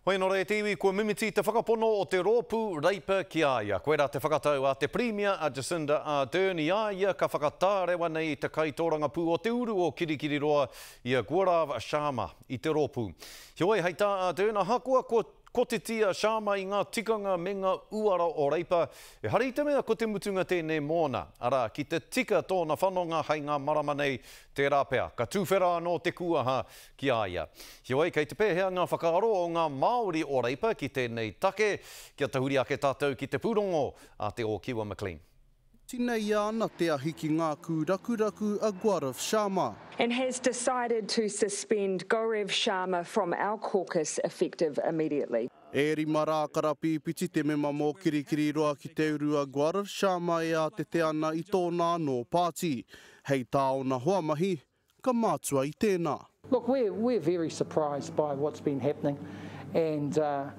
Hoi no rei tiwi, kua mimiti te whakapono o te rōpū reipa ki aia. Koe rā te whakatau a te Premier Jacinda Ardern i aia ka whakatārewa nei te kaitoranga pū o te uru o kirikiriroa i a Gaurav Sharma i te rōpū. Hioi hei tā Ardern a hakua ko te tia Sharma i ngā tikanga me ngā uara o reipa. E hari te mea ko te mutunga tēnei mōna. Ara, ki te tika tōna whanonga hei ngā marama nei te rāpea. Ka tūwhera anō te kuaha ki aia. Hioi, kei te pēhea ngā whakaaro o ngā Māori o reipa ki tēnei take. Kia tahuri ake tātou ki te pūrongo a Te Okiwa McLean. Tinei ana te ahi ki ngā kūrakuraku a Gaurav Sharma. And has decided to suspend Gaurav Sharma from our caucus effective immediately. Eri marā karapi piti te mema mō kirikiriroa ki te urua Gaurav Sharma e a te ana I tōna anō pāti. Hei tāona hoa mahi, ka mātua I tēnā. Look, we're very surprised by what's been happening, and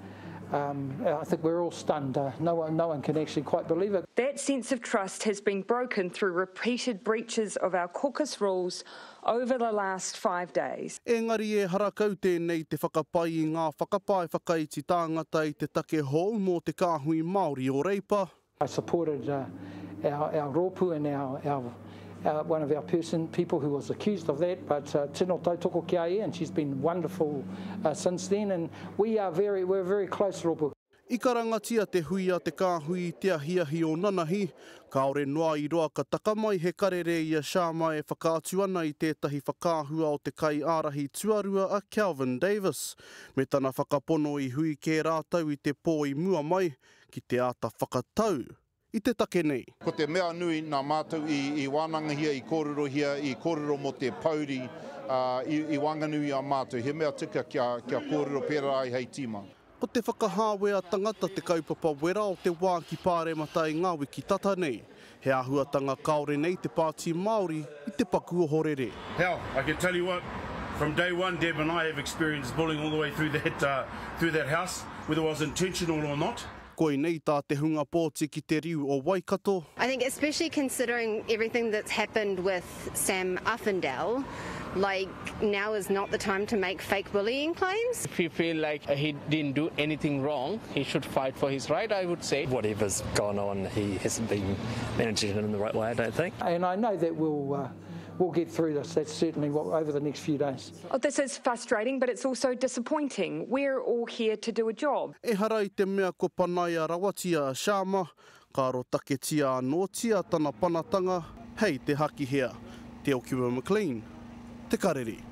I think we're all stunned. No one can actually quite believe it. That sense of trust has been broken through repeated breaches of our caucus rules over the last 5 days. Engari e harakau tēnei te whakapai I ngā whakapai whakaiti tāngata I te take hou mō te kāhui Māori o reipa. I supported our rōpū and one of our people who was accused of that, but tino tautoko ki ai, and she's been wonderful since then, and we're very close rōpū. I ka rangatia te hui a te kāhui te ahiahi o nanahi, kaore noa I roa ka takamai he karere I a Sharma e whakaatu ana I tētahi whakāhua o te kai ārahi tuarua a Kelvin Davis, me tana whakapono I hui ke rātau I te pō I mua mai ki te ata whakatau. I te take nei. Ko te mea nui nā mātou I wānanga hia, I kōrero hia, I kōrero mo te pauri, I wanganui a mātou. He mea tika kia kōrero pēra ai hei tīma. Ko te whakahāwea tangata te kaupapa wera o te wā ki pāremata I ngā wiki tata nei. He āhuatanga kaore nei te pāti Māori I te paku o horere. Hell, I can tell you what, from day one, Deb and I have experienced bullying all the way through that house, whether it was intentional or not. Koe nei tā te hunga pōti ki te riu o Waikato. I think especially considering everything that's happened with Sam Uffindell, like now is not the time to make fake bullying claims. If you feel like he didn't do anything wrong, he should fight for his right, I would say. Whatever's gone on, he hasn't been managing it in the right way, I don't think. And I know that we'll get through this. That's certainly over the next few days. Oh, this is frustrating, but it's also disappointing. We're all here to do a job. E harai te mea ko panaia rawatia a Sharma, ka ro take tia anō tia tana panatanga, hei te haki hea, Te Okiwa McLean, te karere.